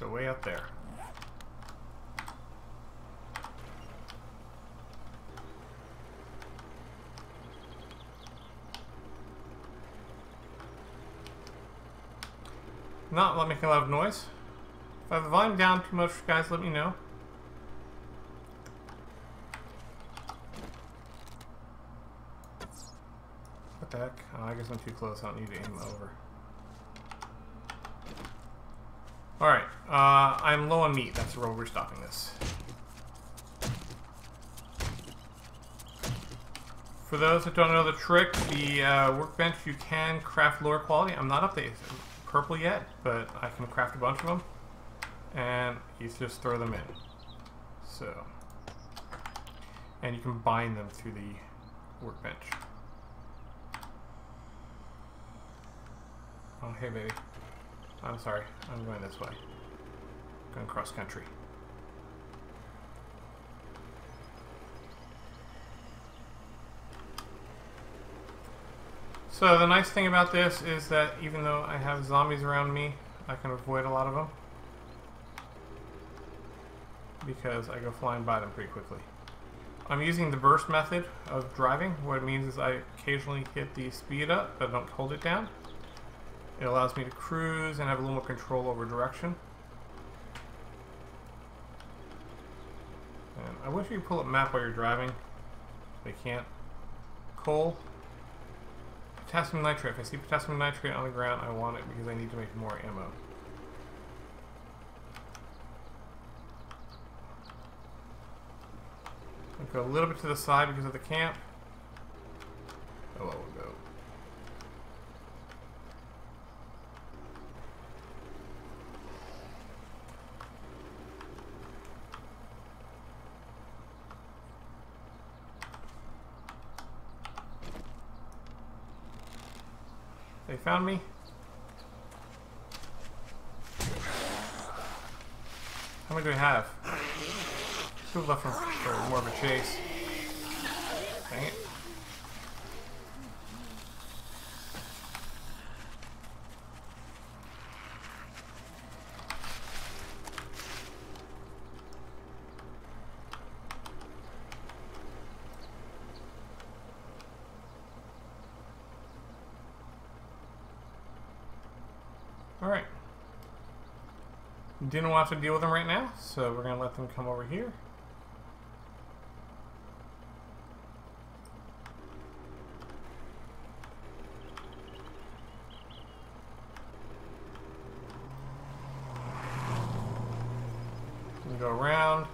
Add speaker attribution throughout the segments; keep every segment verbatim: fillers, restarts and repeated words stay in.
Speaker 1: So way up there. Not making a lot of noise. If I have the volume down too much, guys, let me know. What the heck? Oh, I guess I'm too close. I don't need to aim over. Alright, uh, I'm low on meat. That's where we're stopping this. For those that don't know the trick, the uh, workbench, you can craft lower quality. I'm not up to purple yet, but I can craft a bunch of them. And you just throw them in. So. And you can bind them through the workbench. Oh, hey, baby. I'm sorry. I'm going this way. Going cross country. So the nice thing about this is that even though I have zombies around me, I can avoid a lot of them. Because I go flying by them pretty quickly. I'm using the burst method of driving. What it means is I occasionally hit the speed up, but don't hold it down. It allows me to cruise and have a little more control over direction. And I wish you could pull up a map while you're driving. They can't. Coal. Potassium nitrate. If I see potassium nitrate on the ground, I want it because I need to make more ammo. I'll go a little bit to the side because of the camp. Oh, well, we'll go. They found me. How many do I have? Two left for, for more of a chase. Dang it. Alright. Didn't want to deal with them right now, so we're going to let them come over here. And go around.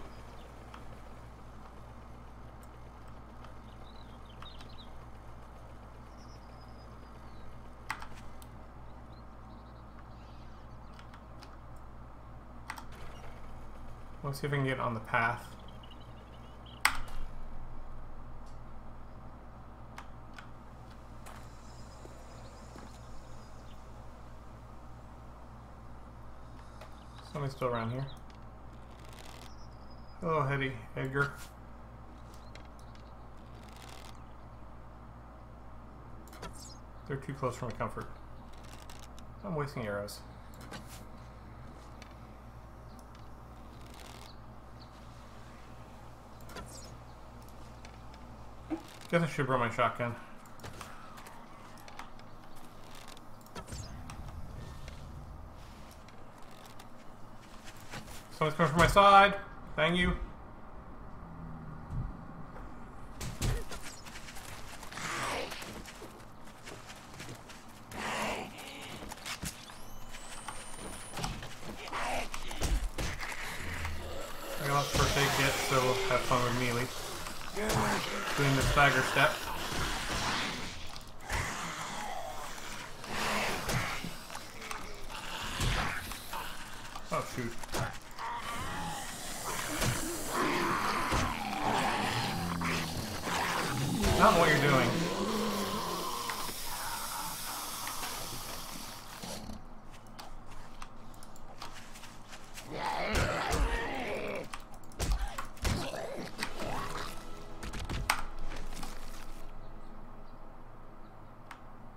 Speaker 1: Let's see if we can get on the path. Somebody's still around here. Hello, Hetty, Edgar. They're too close for my comfort. I'm wasting arrows. Guess I should bring my shotgun. Someone's coming from my side. Thank you. I got lots of first aid kits, so we'll have fun with melee. Doing the stagger step. Oh shoot. Not what you're doing.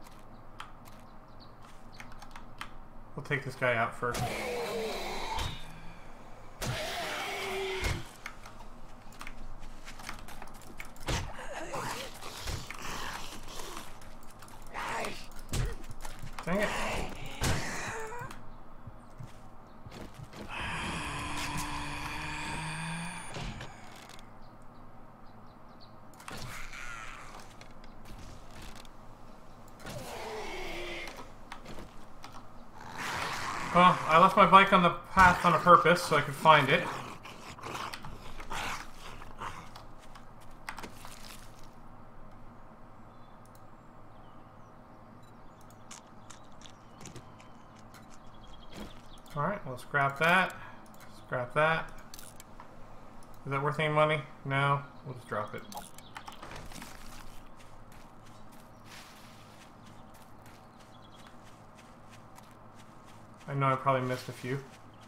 Speaker 1: We'll take this guy out first. Well, I left my bike on the path on a purpose so I could find it. Alright, let's scrap that. Scrap that. Is that worth any money? No. We'll just drop it. I know I probably missed a few.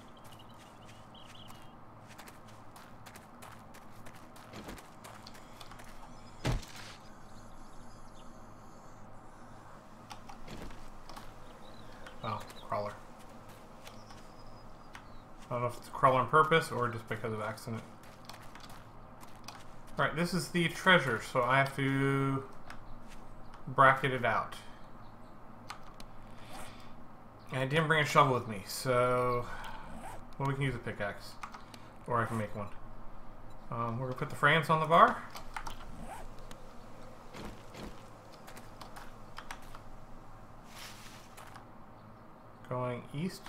Speaker 1: Oh, crawler. I don't know if it's a crawler on purpose or just because of accident. Alright, this is the treasure, so I have to bracket it out. And I didn't bring a shovel with me, so well, we can use a pickaxe, or I can make one. Um, we're gonna put the frames on the bar. Going east.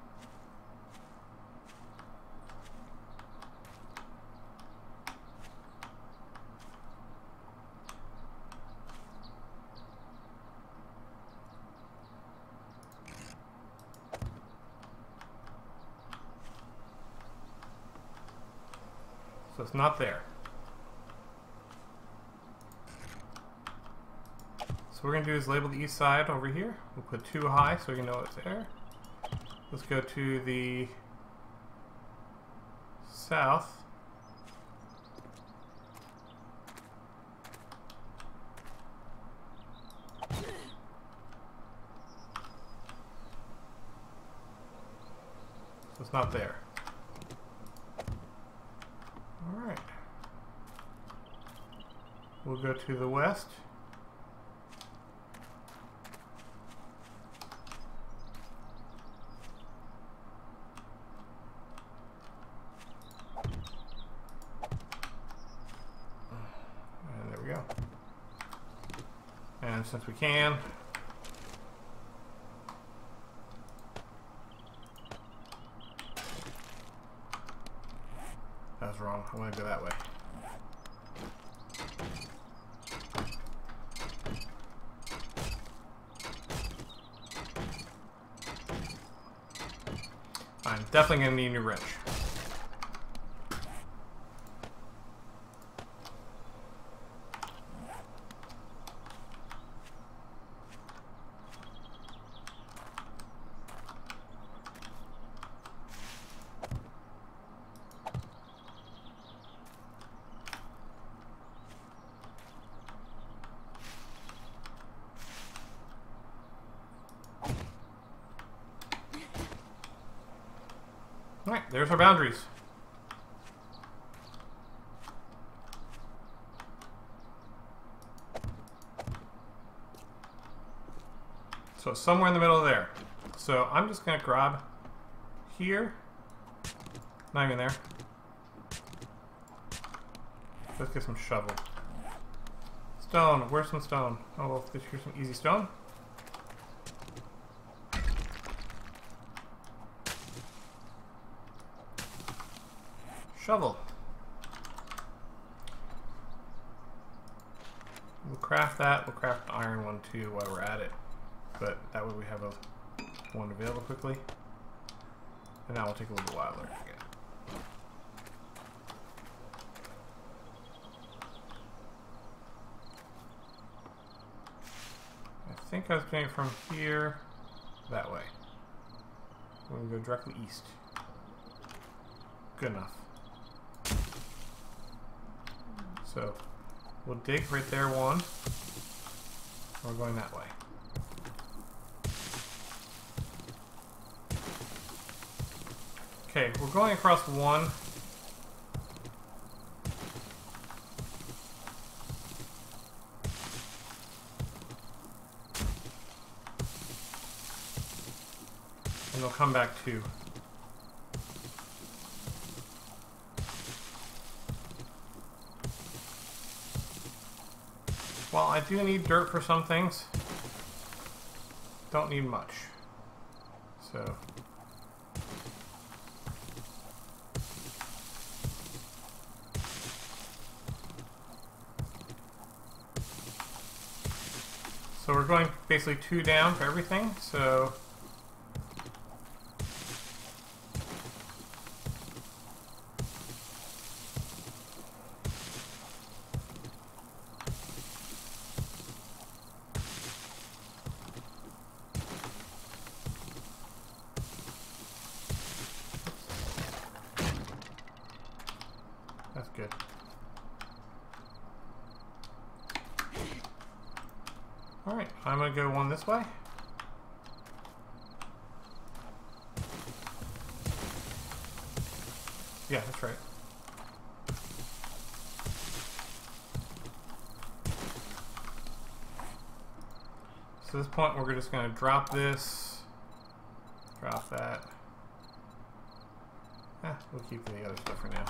Speaker 1: So it's not there. So what we're going to do is label the east side over here. We'll put two high so we can know it's there. Let's go to the south. So it's not there. Alright. We'll go to the west. And there we go. And since we can, that was wrong. I want to go that way. I'm definitely going to need a new wrench. Alright, there's our boundaries. So it's somewhere in the middle of there. So I'm just going to grab here. Not even there. Let's get some shovel. Stone. Where's some stone? Oh, well, here's some easy stone. Shovel. We'll craft that. We'll craft an iron one too while we're at it. But that way we have a one available quickly. And that will take a little while to get. I think I was doing it from here that way. We're going to go directly east. Good enough. So we'll dig right there one. We're going that way. Okay, we're going across one. And they'll come back two. Well, I do need dirt for some things. Don't need much. So, So we're going basically two down for everything, so... That's good. Alright, I'm gonna go one this way. Yeah, that's right. So at this point, we're just gonna drop this, drop that. Eh, we'll keep the other stuff for now.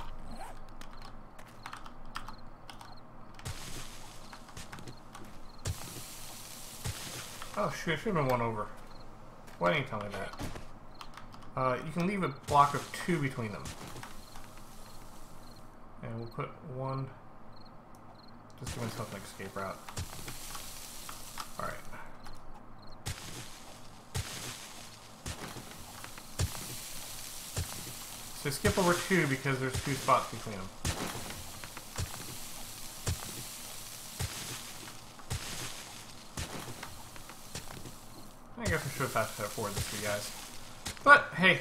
Speaker 1: Oh shoot, I should have been one over. Why didn't you tell me that? Uh, you can leave a block of two between them. And we'll put one, just give myself an escape route. Alright. So skip over two because there's two spots between them. I guess I should have fast forward this for you guys. But, hey.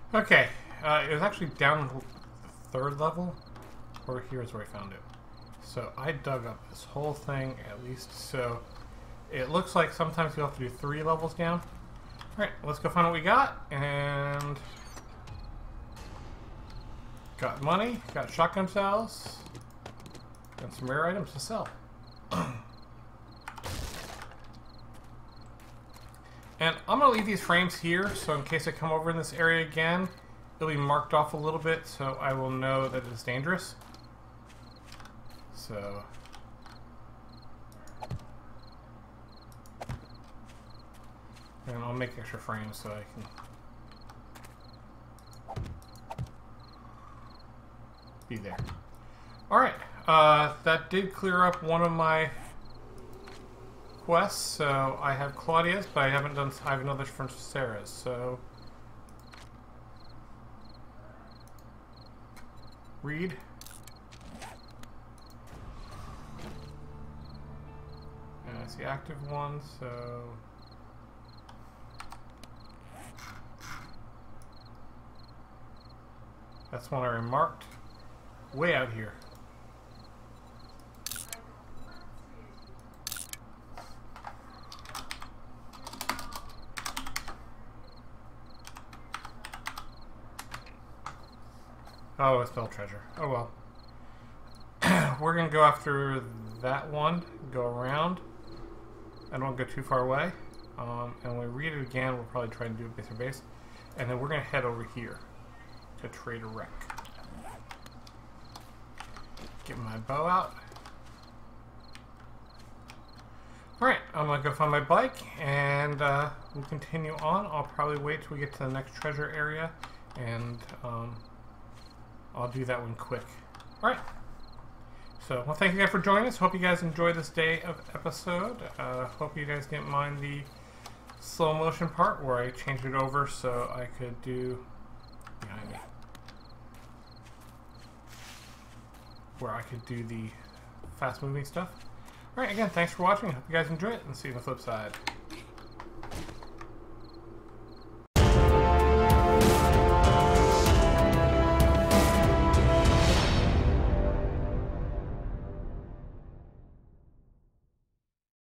Speaker 1: Okay, uh, it was actually down the third level, or here's where I found it. So I dug up this whole thing at least, so it looks like sometimes you'll have to do three levels down. Alright, let's go find what we got, and got money, got shotgun shells, and some rare items to sell. And I'm going to leave these frames here, so in case I come over in this area again, it'll be marked off a little bit, so I will know that it's dangerous. So... and I'll make extra frames so I can be there. Alright, uh, that did clear up one of my quests, so I have Claudia's, but I haven't done, I have another from Sarah's, so... read. And it's the active one, so... that's one I remarked. Way out here. Oh, it's spelled treasure. Oh well. We're gonna go after that one, go around. I don't go too far away. Um, and when we read it again, we'll probably try and do a base or base. And then we're gonna head over here to trade a wreck. Get my bow out. Alright, I'm gonna go find my bike and uh, we'll continue on. I'll probably wait till we get to the next treasure area and um, I'll do that one quick. Alright. So, well, thank you guys for joining us. Hope you guys enjoyed this day of episode. Uh, hope you guys didn't mind the slow motion part where I changed it over so I could do behind me. Where I could do the fast moving stuff. Alright, again, thanks for watching. Hope you guys enjoy it and see you on the flip side.